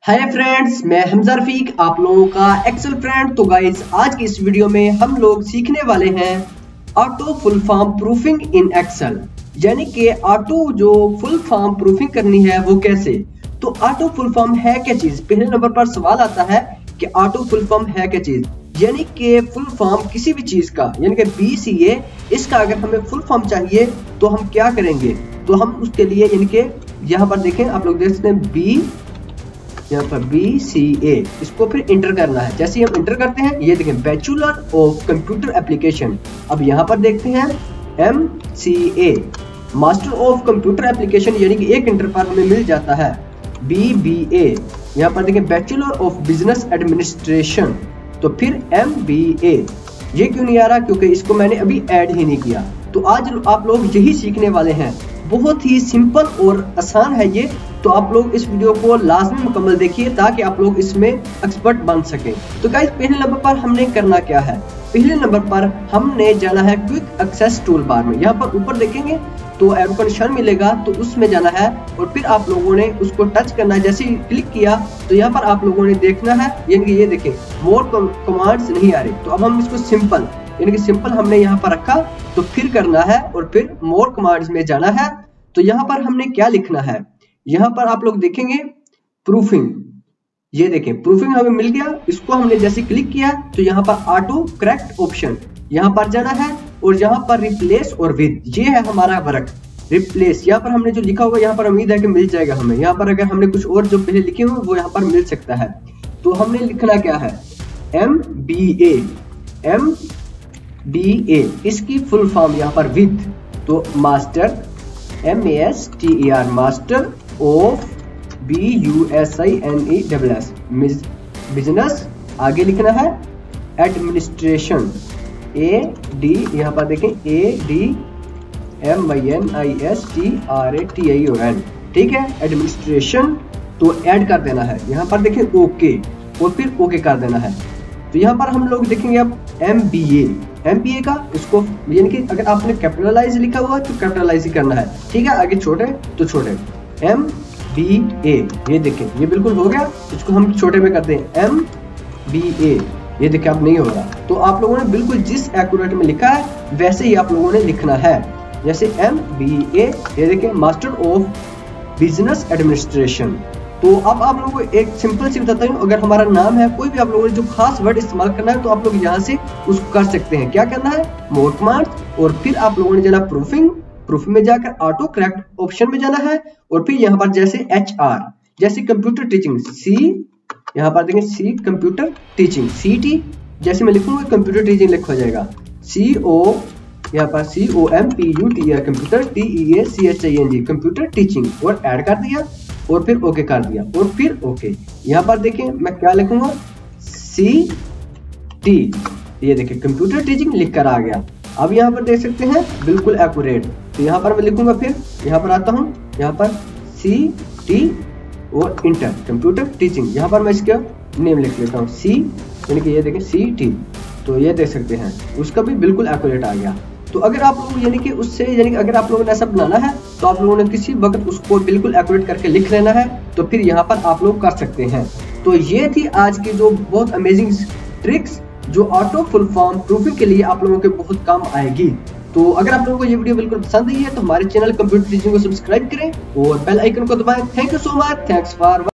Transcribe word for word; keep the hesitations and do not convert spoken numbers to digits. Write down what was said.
Hi friends, मैं हमजा रफीक आप लोगों का एक्सेल फ्रेंड। तो गाइस, आज की इस वीडियो में हम लोग सीखने वाले हैं auto full form proofing in Excel, यानी कि ऑटो जो फुल फॉर्म प्रूफिंग करनी है वो कैसे। तो ऑटो फुल फॉर्म है क्या चीज। पहले नंबर पर सवाल आता है कि ऑटो फुल फॉर्म है क्या चीज, यानी कि फुल फॉर्म किसी भी चीज का, यानी कि बी सी ए, इसका अगर हमें फुल फॉर्म चाहिए तो हम क्या करेंगे। तो हम उसके लिए, यानी कि यहाँ पर देखें, आप लोग देख सकते हैं बी, यहाँ पर बी सी ए, इसको फिर इंटर करना है। जैसे ही हम इंटर करते हैं, ये देखें बैचलर ऑफ कंप्यूटर एप्लीकेशन। अब यहाँ पर देखते हैं M C A, master of computer application, यानी कि एक इंटर पर हमें मिल जाता है बी बी ए। यहाँ पर देखें बैचलर ऑफ बिजनेस एडमिनिस्ट्रेशन, तो फिर एम बी ए। ये क्यों नहीं आ रहा, क्योंकि इसको मैंने अभी ऐड ही नहीं किया। तो आज आप लोग यही सीखने वाले हैं, बहुत ही सिंपल और आसान है ये। तो आप लोग इस वीडियो को लाजमी मुकम्मल देखिए ताकि आप लोग इसमें एक्सपर्ट बन सकें। तो गाइस, पहले नंबर पर हमने करना क्या है। पहले नंबर पर हमने जाना है क्विक एक्सेस टूल बार में। यहाँ पर ऊपर देखेंगे तो एरो का निशान मिलेगा, तो उसमें जाना है और फिर आप लोगों ने उसको टच करना है। जैसे ही क्लिक किया तो यहाँ पर आप लोगों ने देखना है, यानी कि ये देखें मोर कमांड्स नहीं आ रही। तो अब हम इसको सिंपल, यानी कि सिंपल हमने यहाँ पर रखा, तो फिर करना है और फिर मोर कमांड्स में जाना है। तो यहाँ पर हमने क्या लिखना है, यहाँ पर आप लोग देखेंगे प्रूफिंग, ये देखें प्रूफिंग हमें मिल गया। इसको हमने जैसे क्लिक किया तो यहाँ पर ऑटो करेक्ट ऑप्शन, यहाँ पर जाना है और यहाँ पर रिप्लेस और विद, ये है हमारा वर्क। रिप्लेस, यहाँ पर हमने जो लिखा हुआ, यहाँ पर उम्मीद है कि मिल जाएगा हमें। यहाँ पर अगर हमने कुछ और जो पहले लिखे हुए वो यहाँ पर मिल सकता है। तो हमने लिखना क्या है, M B A, M B A, इसकी फुल फॉर्म यहाँ पर विद, तो master, M A S T E R, master of B U S I N E double S, business. आगे लिखना है एडमिनिस्ट्रेशन, ए डी, यहाँ पर देखें A D M Y N I S T R A T I O N, ठीक है, administration. तो add कर देना है, यहाँ पर देखें ओके, और फिर ओके कर देना है। तो यहाँ पर हम लोग देखेंगे अब M B A, M B A का इसको, यानी कि अगर आपने कैपिटलाइज लिखा हुआ तो कैपिटलाइज ही करना है, ठीक है। आगे छोटे तो छोटे, एम बी ए, ये देखें ये बिल्कुल हो गया। इसको हम छोटे में करते हैं एम बी ए, ये देखें अब नहीं हो रहा। तो आप लोगों ने बिल्कुल जिस एक्यूरेट में लिखा है वैसे ही आप लोगों ने लिखना है। जैसे एम बी ए, ये देखें मास्टर ऑफ बिजनेस एडमिनिस्ट्रेशन। तो अब आप लोगों को एक सिंपल सी बताता हूँ, अगर हमारा नाम है, कोई भी आप लोगों ने जो खास वर्ड इस्तेमाल करना है तो आप लोग यहाँ से उसको कर सकते हैं। क्या करना है, मोर कमांड्स, और फिर आप लोगों ने जाना प्रूफिंग, प्रूफिंग में जाकर ऑटो करेक्ट ऑप्शन में जाना है, और फिर यहाँ पर जैसे एच आर, जैसे कंप्यूटर टीचिंग, सी, यहाँ पर देखें C computer teaching, C T, जैसे मैं लिखूंगा कंप्यूटर टीचिंग लिखा जाएगा, सी ओ, यहाँ पर C O M P U T R, computer, T E A C H I N G, computer teaching, और ऐड कर दिया और फिर ओके कर दिया और फिर ओके। यहाँ पर देखें मैं क्या लिखूंगा, सी टी, ये देखें कंप्यूटर टीचिंग लिख कर आ गया। अब यहाँ पर देख सकते हैं बिल्कुल एक्यूरेट। तो यहाँ पर मैं लिखूंगा, फिर यहाँ पर आता हूँ, यहाँ पर सी टी और इंटर, कंप्यूटर टीचिंग। यहाँ पर मैं इसका नेम लिख लेता हूँ, सी, यानी कि ये देखें सी टी। तो ये देख सकते हैं उसका भी बिल्कुल एक्यूरेट आ गया। तो अगर आप लोग, यानी कि उससे, यानी कि अगर आप लोगों ने ऐसा बनाना है तो आप लोगों ने किसी वक्त उसको बिल्कुल एक्यूरेट करके लिख लेना है, तो फिर यहाँ पर आप लोग कर सकते हैं। तो ये थी आज की जो बहुत अमेजिंग ट्रिक्स, जो ऑटो फुल फॉर्म प्रूफिंग के लिए आप लोगों के बहुत काम आएगी। तो अगर आप लोगों को ये वीडियो बिल्कुल पसंद आई है तो हमारे चैनल कंप्यूटर टीचिंग को सब्सक्राइब करें और बेल आइकन को दबाएं। Thank you so much, thanks for